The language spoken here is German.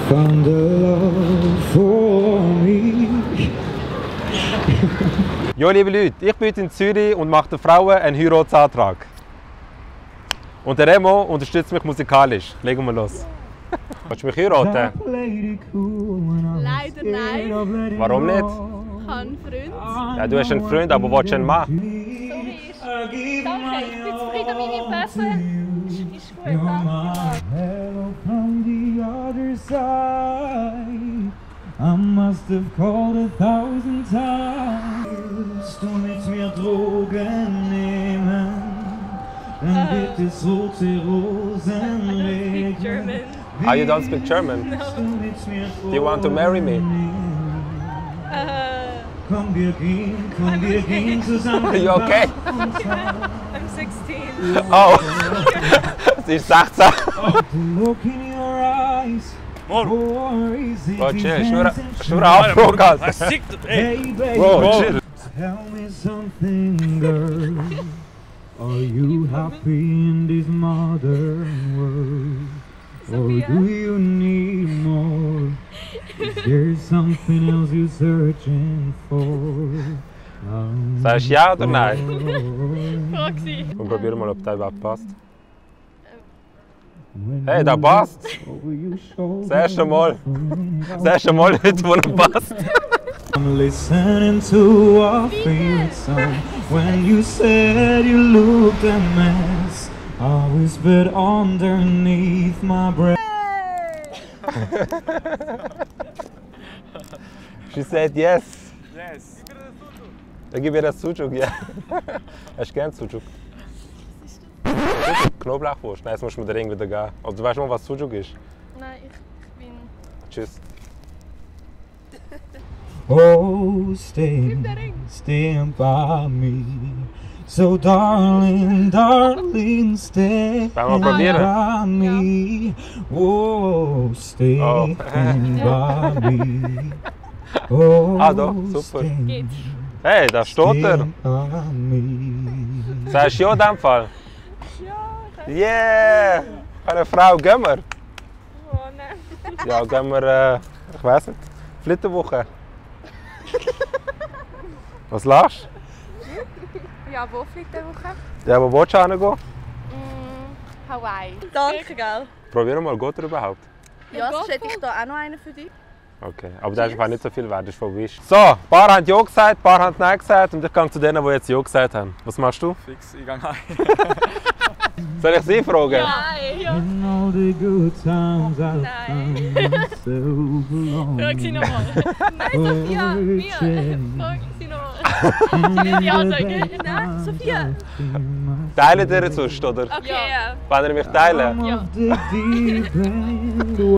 found a love for me. Ja, liebe Leute, ich bin heute in Zürich und mache den Frauen einen Heiratsantrag. Und der Remo unterstützt mich musikalisch. Legen wir los. Willst du mich heiraten? Leider nein. Warum nicht? Ich habe einen Freund. Ja, du hast einen Freund, aber willst du einen Mann? So wie ist. Danke, ich bin zufrieden mit meinem Person. Ist gut, danke. Hello from the other side. I must have called 1,000 times. Du willst mir Drogen nehmen, dann wird es rote Rosen regnen. German. Ah, you don't speak German? Do you want to marry me? Komm, wir gehen zusammen. Are you okay? I'm 16. Oh, sie ist 16. Look in your eyes. Bro, chill, schnur auf, Bro, Alter. Hey, baby. Bro, chill. Tell me something, girl. Are you happy in this modern world? Or do you need more? Is there something else you're searching for? Sagst du ja oder nein? Frag sie. Und probier mal, ob das überhaupt passt. Hey, das passt! Das erste Mal. Das erste Mal heute, wo es passt. I'm listening to our favorite song. When you said you looked a mess, I whispered underneath my breath. She said yes. Yes. Dann gib ihr das Sucuk, ja. Hast du gern Sucuk? Sucuk, Knoblauchwurst. Nein, jetzt musst du mir den Ring wieder geben. Also, du weißt mal, was Sucuk ist? Nein, ich bin... Tschüss. Oh, stay by me. So darling, darling, stay Wollen wir probieren? by me. Oh, stay Oh. by me. Oh, Ah, doch, super. Geht's? Hey, da steht er. by me. Sagst du ja in dem Fall? Ja, Yeah! Eine Frau, gehen wir? oh nein. Ja, gehen wir, ich weiß nicht, Flitterwoche. Was lachst Ja, wo fliegt der Woche? du? Ja, wo willst du hingehen? Hawaii. Danke, gell? Probier mal, geht er überhaupt? Ja, sonst hätte ich da auch noch einen für dich. Okay, aber das ist einfach nicht so viel wert, das ist von Wish. So, ein paar haben Ja gesagt, ein paar haben Nein gesagt und ich gehe zu denen, die jetzt Ja gesagt haben. Was machst du? Fix, ich gehe heim. Soll ich sie fragen? Nein, ja. In all the good times I've Nein. found myself Frag sie alone. nochmal. Nein, Sophia, mir. Frag sie nochmal. Sie wird ja sagen. Nein, Sophia. Teilen ihr sonst, oder? Okay, ja. Wollen ihr mich teilen? Ja. Of the deep end.